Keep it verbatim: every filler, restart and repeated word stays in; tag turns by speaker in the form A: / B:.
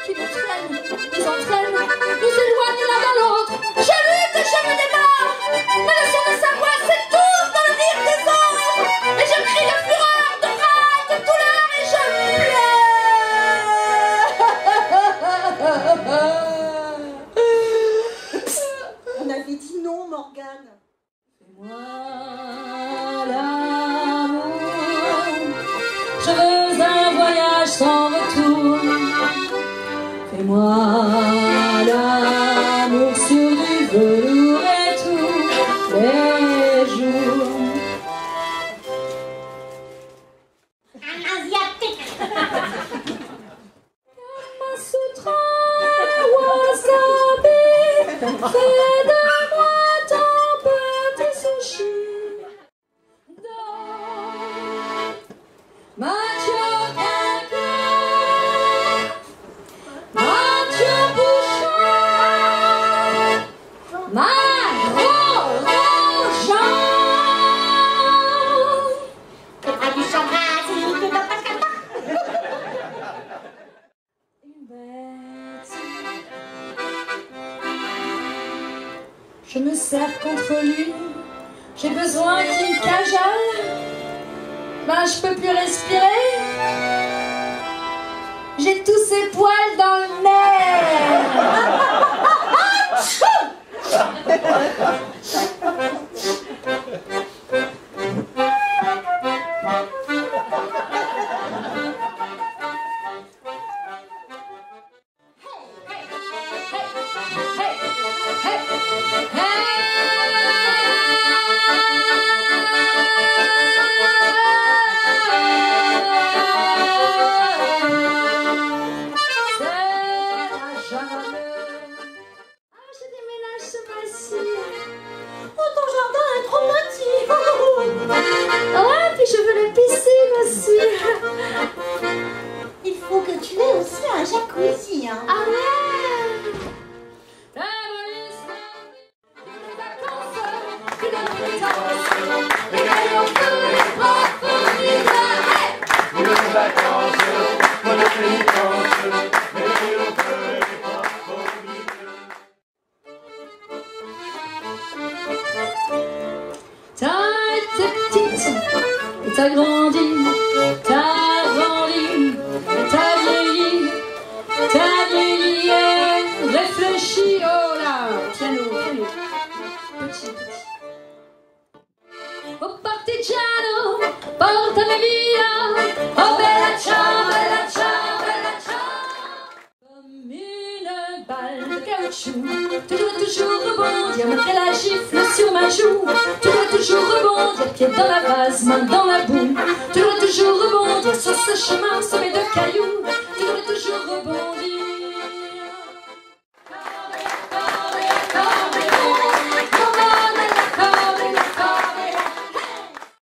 A: qui nous traînent, nous entraînent, nous éloignent l'un de l'autre. Je lutte et je me débat, mais le son de sa voix s'étouffe dans le rire des autres. Et je crie de fureur, de rage, de douleur et je pleure.
B: On avait dit non, Morgane.
A: Fais-moi l'amour, je veux un voyage sans retour. Fais-moi l'amour sur du velours et tous les jours.
B: Un asiatique.
A: Kamasutra wasabi, fais de moi ton petit sushi. Dans Mathieu Quinquin, Mathieu Bouchard, Magro Jean.
B: T'es pas du chagrin, si t'es dans ta cata.
A: Une bête. Je me serre contre lui, j'ai besoin qu'il me cajole. Ben je peux plus respirer. J'ai tous ces poils dans le nez.
B: Oh, ton jardin est trop petit.
A: Ouais, puis je veux la piscine aussi.
B: Il faut que tu aies aussi un jacuzzi, hein.
A: Ah ouais. T'as été petite, et t'as grandi, t'as grandi, t'as vieilli, t'as vieilli et réfléchi. Oh là, piano, piano, petit, petit. Oh partigiano, portami via, oh bella ciao, bella ciao, bella ciao. Comme une balle de caoutchouc, tu dois toujours rebondir malgré la gifle sur ma joue. Tu dois toujours rebondir, pied dans la vase, main dans la boue. Tu dois toujours rebondir sur ce chemin semé de cailloux.